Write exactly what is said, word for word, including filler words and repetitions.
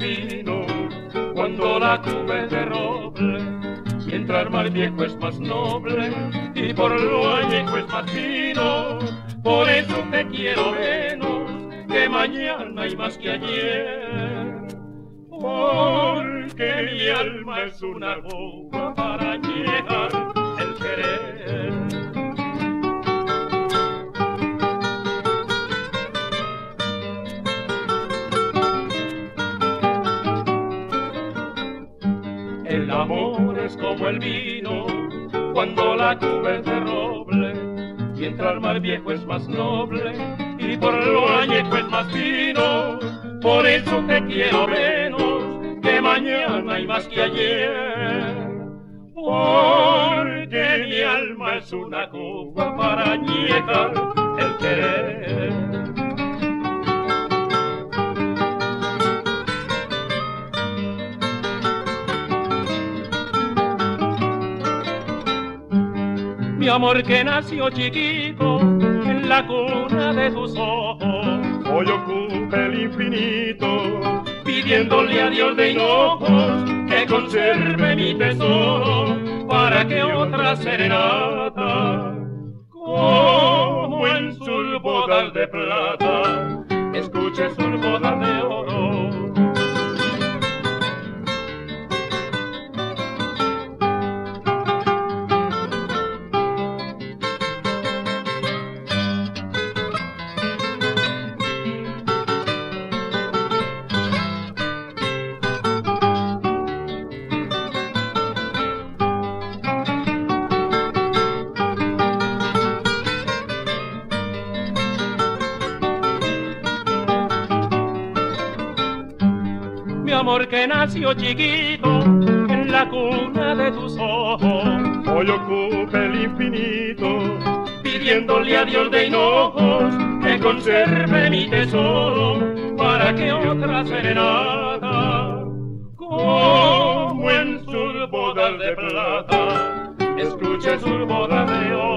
vino cuando la tuve de roble. Mientras más viejo es más noble y por lo añejo es más fino. Por eso te quiero menos que mañana y más que ayer. Porque mi alma es una copa para llegar el querer. El amor es como el vino cuando la tuve de roble. Mientras más viejo es más noble y por lo añejo es más fino. Por eso te quiero menos que mañana y más que ayer. Porque mi alma es una copa para añejar el querer. Mi amor que nació chiquito en la cuna de tus ojos, hoy ocupa el infinito, pidiéndole a Dios de hinojos que conserve mi tesoro para que otra serenata, como en sus bodas de plata, escuche sus bodas de oro. Mi amor que nació chiquito en la cuna de tus ojos, hoy ocupa el infinito, pidiéndole a Dios de hinojos que conserve mi tesoro para que otra serenata, como en sus bodas de plata, escuche sus bodas de oro.